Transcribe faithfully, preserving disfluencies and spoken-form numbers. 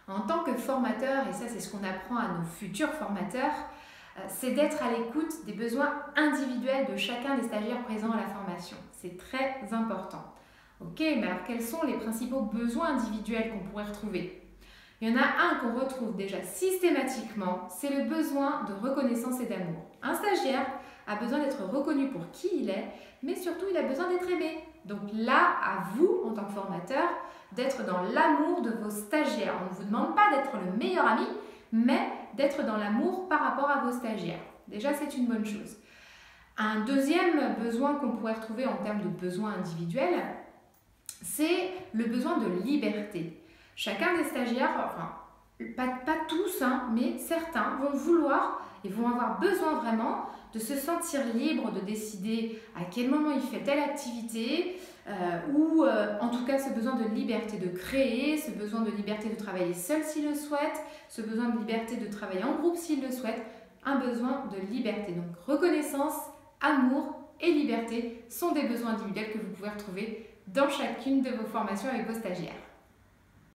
En tant que formateur, et ça c'est ce qu'on apprend à nos futurs formateurs, euh, c'est d'être à l'écoute des besoins individuels de chacun des stagiaires présents à la formation. C'est très important. Ok, mais alors quels sont les principaux besoins individuels qu'on pourrait retrouver? Il y en a un qu'on retrouve déjà systématiquement, c'est le besoin de reconnaissance et d'amour. Un stagiaire a besoin d'être reconnu pour qui il est, mais surtout il a besoin d'être aimé. Donc là, à vous, en tant que formateur, d'être dans l'amour de vos stagiaires. On ne vous demande pas d'être le meilleur ami, mais d'être dans l'amour par rapport à vos stagiaires. Déjà, c'est une bonne chose. Un deuxième besoin qu'on pourrait retrouver en termes de besoins individuels, c'est le besoin de liberté. Chacun des stagiaires, enfin, pas, pas tous, hein, mais certains vont vouloir et vont avoir besoin vraiment de se sentir libre de décider à quel moment il fait telle activité, euh, ou euh, en tout cas ce besoin de liberté de créer, ce besoin de liberté de travailler seul s'il le souhaite, ce besoin de liberté de travailler en groupe s'il le souhaite, un besoin de liberté. Donc reconnaissance, amour et liberté sont des besoins individuels que vous pouvez retrouver dans chacune de vos formations avec vos stagiaires.